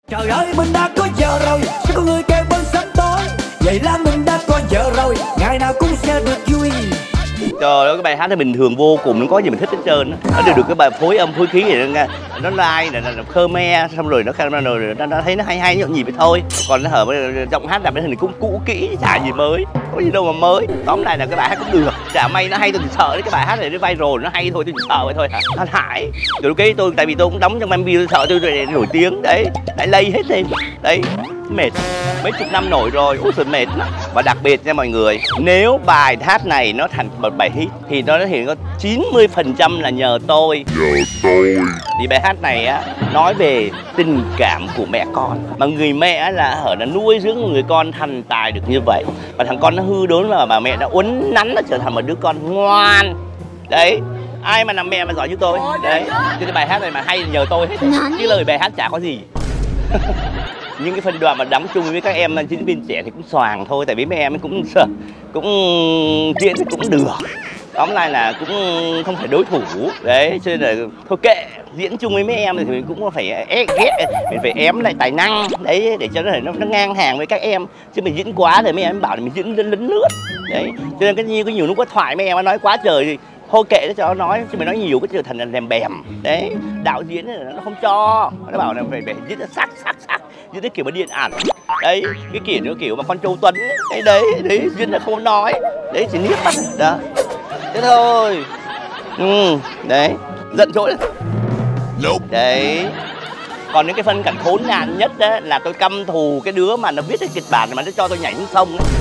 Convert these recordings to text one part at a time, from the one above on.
Trời ơi mình đã có vợ rồi, sao có người kêu bên sớm tối. Vậy là mình đã có vợ rồi, ngày nào cũng sẽ được vui. Trời ơi, cái bài hát này bình thường vô cùng, nó có gì mình thích hết trơn á. Nó được cái bài phối âm phối khí này nó lai là Khmer, xong rồi nó thấy nó hay nhộn nhịp vậy thôi. Còn nó hở giọng hát làm cái hình cũng cũ kỹ, chả gì mới, có gì đâu mà mới. Tóm lại là cái bài hát cũng được, chả may nó hay tôi chỉ sợ đấy, cái bài hát này nó viral nó hay thôi, tôi chỉ sợ vậy thôi hả. Hắn Hải rồi cái tôi tại vì tôi cũng đóng trong MV, tôi sợ tôi nổi tiếng đấy, lại lây hết lên đấy, mệt mấy chục năm nổi rồi, ôi trời mệt lắm. Và đặc biệt nha mọi người, nếu bài hát này nó thành một bài hit thì nó hiện có 90% là nhờ tôi. Thì bài hát này á nói về tình cảm của mẹ con, mà người mẹ là nó nuôi dưỡng một người con thành tài được như vậy, và thằng con nó hư đốn mà bà mẹ đã uốn nắn nó trở thành một đứa con ngoan đấy. Ai mà làm mẹ mà giỏi như tôi đấy, cái bài hát này mà hay là nhờ tôi hết, cái lời bài hát chả có gì. Nhưng cái phân đoạn mà đóng chung với các em diễn viên trẻ thì cũng xoàng thôi, tại vì mấy em cũng diễn thì cũng được, tóm lại là cũng không phải đối thủ đấy, cho nên là thôi kệ, diễn chung với mấy em thì mình cũng phải ghét, mình phải ém lại tài năng đấy để cho nó ngang hàng với các em, chứ mình diễn quá thì mấy em bảo là mình diễn lấn lướt đấy. Cho nên cái nhiều lúc có thoại mấy em nói quá trời thì thôi kệ cho nó nói, chứ mày nói nhiều cái trở thành là lèm bèm đấy. Đạo diễn nó không cho, nó bảo là phải diễn sắc diễn cái kiểu mà điện ảnh đấy, cái kiểu mà con Châu Tuấn ấy, đấy diễn là không nói đấy, chỉ niết mắt đó thế thôi. Đấy giận chỗ đấy đấy. Còn những cái phân cảnh khốn nạn nhất đó là tôi căm thù cái đứa mà nó viết cái kịch bản mà nó cho tôi nhảy xuống sông ấy.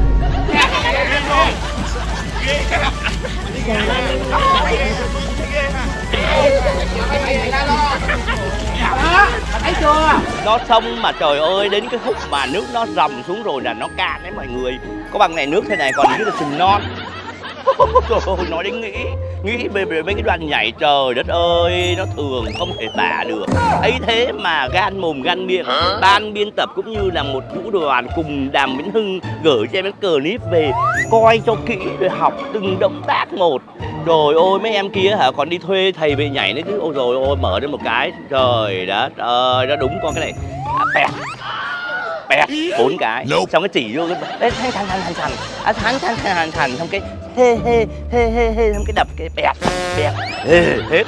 Thấy chưa? Nó sông mà trời ơi, đến cái khúc mà nước nó rầm xuống rồi là nó cạn đấy mọi người. Có bằng này nước thế này còn dưới là sừng non. Trời ơi, nói đến nghĩ về mấy cái đoạn nhảy, trời đất ơi, nó thường không thể tả được. Ấy thế mà gan mồm gan miệng, ban biên tập cũng như là một vũ đoàn cùng Đàm Vĩnh Hưng gửi cho em cái clip về coi cho kỹ rồi học từng động tác một. Trời ơi, mấy em kia hả còn đi thuê thầy về nhảy nữa chứ. Ôi rồi ôi, mở ra một cái trời đất ơi, nó đúng con cái này bẹt 4 cái xong cái chỉ vô cái thành xong cái hê xong cái đập cái bẹt hết.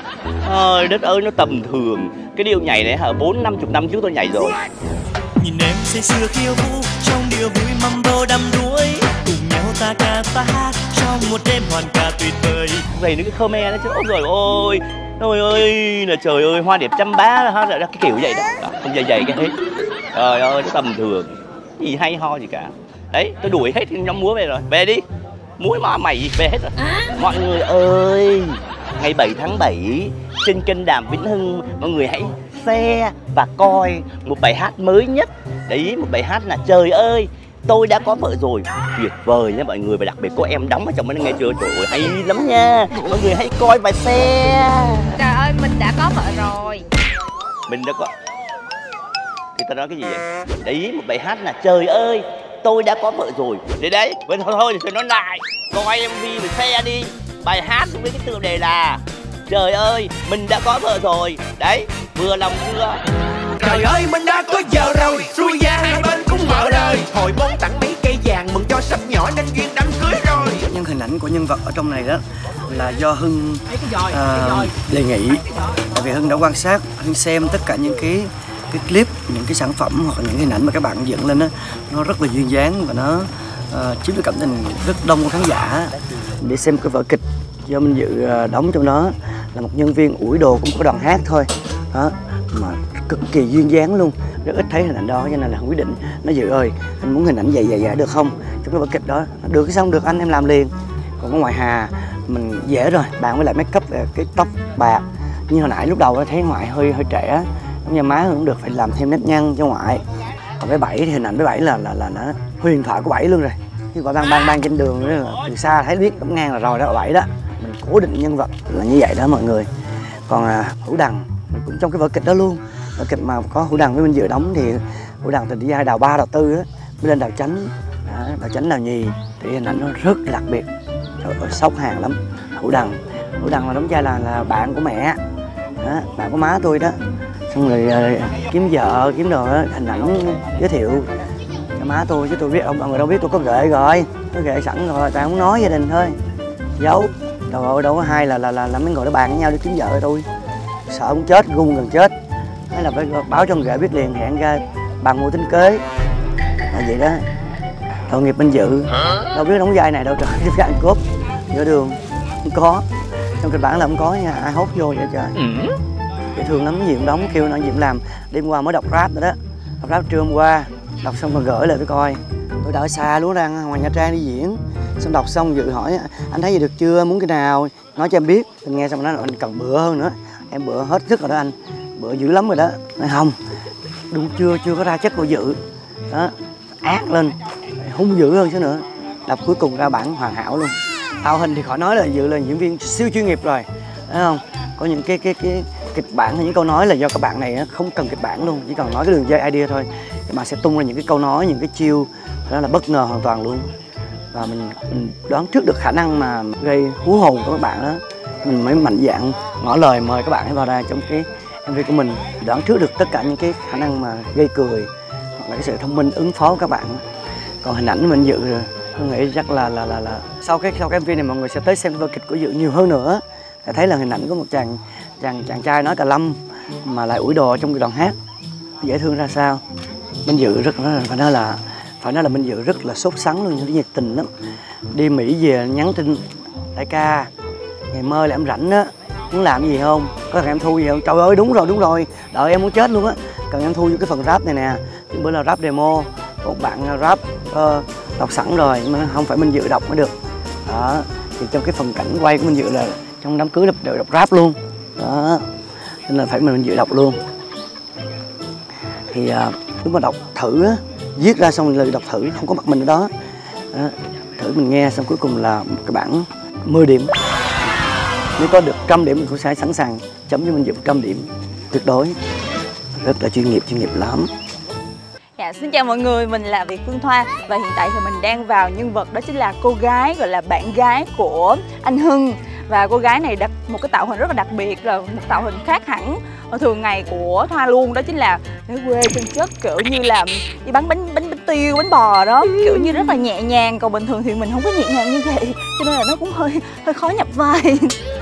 Ơi đất ơi, nó tầm thường. Cái điệu nhảy này hả 40-50 năm trước tôi nhảy rồi. Nhìn em say sưa khiêu vũ trong điệu vui mambo đắm đuối, cùng nhau ta ca ta hát trong một đêm hoàn ca tuyệt vời. Vậy nữa cái Khmer nó chứ, ôi rồi ôi, trời ơi là trời ơi, hoa đẹp trăm bá là cái kiểu vậy đó, không dày cái hết. Trời ơi, nó tầm thường, gì hay ho gì cả. Đấy, tôi đuổi hết nhóm múa về rồi, về đi, múa mà mày gì về hết rồi. Mọi người ơi, ngày 7 tháng 7 trên kênh Đàm Vĩnh Hưng, mọi người hãy share và coi một bài hát mới nhất. Đấy, một bài hát là Trời ơi tôi đã có vợ rồi, tuyệt vời nha mọi người, và đặc biệt có em đóng ở trong nó nghe chưa, trời ơi hay lắm nha, mọi người hãy coi và share. Trời ơi mình đã có vợ rồi. Mình đã có, thì ta nói cái gì vậy? Đấy, một bài hát là Trời ơi tôi đã có vợ rồi. Đấy vậy thôi thì nói lại, coi MV mình share đi. Bài hát với cái tựa đề là Trời ơi mình đã có vợ rồi. Đấy, vừa lòng chưa? Trời ơi mình đã có vợ rồi, xuôi ra hai bên cũng mở đời. Hồi bố tặng mấy cây vàng mừng cho sắp nhỏ nên duyên đám cưới rồi. Nhưng hình ảnh của nhân vật ở trong này đó là do Hưng đề nghị. Tại vì Hưng đã quan sát, Hưng xem tất cả những cái clip, những cái sản phẩm hoặc những hình ảnh mà các bạn dựng lên đó, nó rất là duyên dáng và nó chiếm được cảm tình rất đông khán giả. Để xem cái vở kịch do Minh Dự đóng trong đó là một nhân viên ủi đồ cũng có đoàn hát thôi đó, mà cực kỳ duyên dáng luôn. Rất ít thấy hình ảnh đó cho nên là quyết định nói Dự ơi anh muốn hình ảnh vậy được không trong cái vở kịch đó. Được xong được anh, em làm liền. Còn có ngoài Hà mình dễ rồi, bạn với lại make up cái tóc bạc, như hồi nãy lúc đầu thấy ngoại hơi trẻ, nhà má cũng được phải làm thêm nét nhăn cho ngoại. Còn cái Bảy thì hình ảnh với Bảy là nó huyền thoại của Bảy luôn rồi. Khi gọi bang trên đường đó, từ xa thấy biết đóng ngang là rồi đó, Bảy đó. Mình cố định nhân vật là như vậy đó mọi người. Còn Hữu Đằng cũng trong cái vở kịch đó luôn. Vở kịch mà có Hữu Đằng với Minh Dự đóng thì Hữu Đằng thì đi ai đào 3 đào 4 á, mới lên đào Chánh. Đào Chánh đào nhì thì hình ảnh nó rất là đặc biệt. Trời ơi, sốc hàng lắm. Hữu Đằng là đóng vai là bạn của mẹ đó, bạn của má tôi đó. xong rồi kiếm vợ kiếm đồ đó, hình ảnh giới thiệu cho má tôi, chứ tôi biết ông người đâu biết tôi có ghệ rồi, có ghệ sẵn rồi, tại không nói gia đình thôi, giấu. Đâu có hay là mấy người đó bàn với nhau đi kiếm vợ tôi, sợ ông chết gung gần chết, hay là phải báo cho ghệ biết liền, hẹn ra bàn mua tính kế là vậy đó. Tội nghiệp bên Dự, đâu biết đóng vai này đâu trời, vai ăn cướp giữa đường không có, trong kịch bản là không có nha, ai hốt vô vậy trời. Dễ thương lắm, gì cũng đóng, kêu nó gì cũng làm. Đêm qua mới đọc rap rồi đó, đọc rap trưa hôm qua, đọc xong rồi gửi lại tôi coi. Tôi đã ở xa luôn, đang ngoài Nha Trang đi diễn, xong đọc xong Dự hỏi anh thấy gì được chưa, muốn cái nào nói cho em biết. Mình nghe xong nó nói anh cần bữa hơn nữa, em bữa hết sức rồi đó anh, bữa dữ lắm rồi đó. Nói không, đúng chưa có ra chất của Dự đó, ác lên hung dữ hơn chứ nữa. Đọc cuối cùng ra bản hoàn hảo luôn. Tạo hình thì khỏi nói, là Dự là diễn viên siêu chuyên nghiệp rồi, thấy không? Có những cái kịch bản hay những câu nói là do các bạn này không cần kịch bản luôn, chỉ cần nói cái đường dây idea thôi, các bạn sẽ tung ra những cái câu nói, những cái chiêu đó là bất ngờ hoàn toàn luôn. Và mình đoán trước được khả năng mà gây hú hồn của các bạn đó, mình mới mạnh dạn ngỏ lời mời các bạn vào đây trong cái MV của mình, đoán trước được tất cả những cái khả năng mà gây cười hoặc là cái sự thông minh ứng phó của các bạn. Còn hình ảnh mình Dự rồi, tôi nghĩ chắc là sau cái MV này mọi người sẽ tới xem vở kịch của Dự nhiều hơn nữa, để thấy là hình ảnh của một chàng trai nói cà lâm mà lại ủi đồ trong cái đoạn hát dễ thương ra sao. Minh Dự rất phải nói là Minh Dự rất là sốt sắng luôn, nhiệt tình lắm. Đi Mỹ về nhắn tin đại ca ngày mơ là em rảnh á, muốn làm cái gì không, có cần em thu gì không. Trời ơi đúng rồi, đợi em muốn chết luôn á, cần em thu vô cái phần rap này nè. Thì bữa là rap demo, một bạn rap đọc sẵn rồi, nhưng mà không phải Minh Dự đọc mới được đó. Thì trong cái phần cảnh quay của Minh Dự là trong đám cưới đều đọc rap luôn đó, nên là phải mình Dự đọc luôn. Thì lúc mà đọc thử á, viết ra xong lời đọc thử không có mặt mình ở đó, thử mình nghe xong cuối cùng là một cái bản 10 điểm. Nếu có được 100 điểm mình cũng sẽ sẵn sàng chấm cho Minh Dự 100 điểm tuyệt đối, rất là chuyên nghiệp lắm. Dạ, xin chào mọi người, mình là Việt Phương Thoa và hiện tại thì mình đang vào nhân vật đó chính là cô gái gọi là bạn gái của anh Hưng. Và cô gái này đặt một cái tạo hình rất là đặc biệt, là một tạo hình khác hẳn ở thường ngày của Thoa luôn, đó chính là để quê chân chất, kiểu như là đi bán bánh tiêu, bánh bò đó, kiểu như rất là nhẹ nhàng. Còn bình thường thì mình không có nhẹ nhàng như vậy, cho nên là nó cũng hơi khó nhập vai.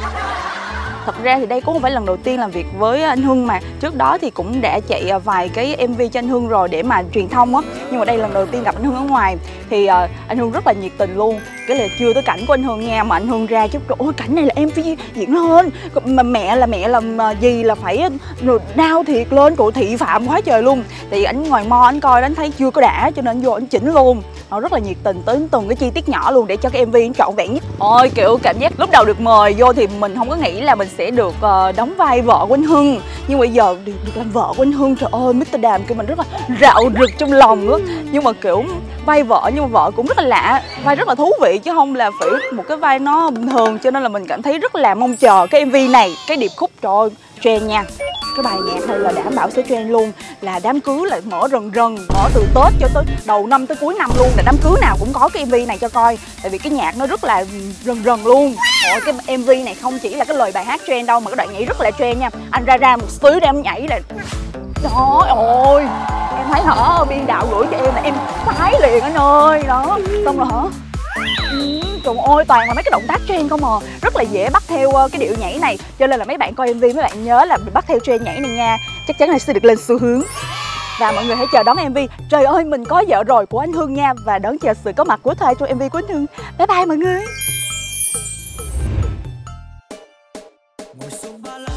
Thật ra thì đây cũng không phải lần đầu tiên làm việc với anh Hưng, mà trước đó thì cũng đã chạy vài cái MV cho anh Hưng rồi để mà truyền thông á. Nhưng mà đây lần đầu tiên gặp anh Hưng ở ngoài thì anh Hưng rất là nhiệt tình luôn. Cái là chưa tới cảnh của anh Hưng nha, mà anh Hưng ra chút rồi ôi cảnh này là MV diễn lên, mà mẹ làm gì là phải đau thiệt lên, tụi thị phạm quá trời luôn. Tại vì anh ngoài mo anh coi đó, anh thấy chưa có đã cho nên anh vô anh chỉnh luôn. Nó rất là nhiệt tình tới từng cái chi tiết nhỏ luôn để cho cái MV nó trọn vẹn nhất. Ôi kiểu cảm giác lúc đầu được mời vô thì mình không có nghĩ là mình sẽ được đóng vai vợ của anh Hưng, nhưng bây giờ được làm vợ của anh Hưng, trời ơi Mr. Đàm kêu mình rất là rạo rực trong lòng nữa. Nhưng mà kiểu vai vợ nhưng mà vợ cũng rất là lạ, vai rất là thú vị chứ không là phải một cái vai nó bình thường, cho nên là mình cảm thấy rất là mong chờ cái MV này. Cái điệp khúc trời ơi trend nha, cái bài nhạc này là đảm bảo sẽ trend luôn, là đám cưới là mở rần mở từ Tết cho tới đầu năm tới cuối năm luôn, là đám cưới nào cũng có cái MV này cho coi, tại vì cái nhạc nó rất là rần luôn. Ôi cái MV này không chỉ là cái lời bài hát trend đâu mà cái đoạn nhảy rất là trend nha. Anh ra một xíu để em nhảy là trời ơi, em thấy hả, biên đạo gửi cho em là em khoái liền anh ơi đó. Xong rồi hả, trời ơi toàn là mấy cái động tác trend không à, rất là dễ bắt theo cái điệu nhảy này, cho nên là mấy bạn coi MV mấy bạn nhớ là bắt theo trend nhảy này nha, chắc chắn là sẽ được lên xu hướng. Và mọi người hãy chờ đón MV Trời ơi mình có vợ rồi của anh Hưng nha, và đón chờ sự có mặt của Thoa trong MV của anh Hưng. Bye bye mọi người.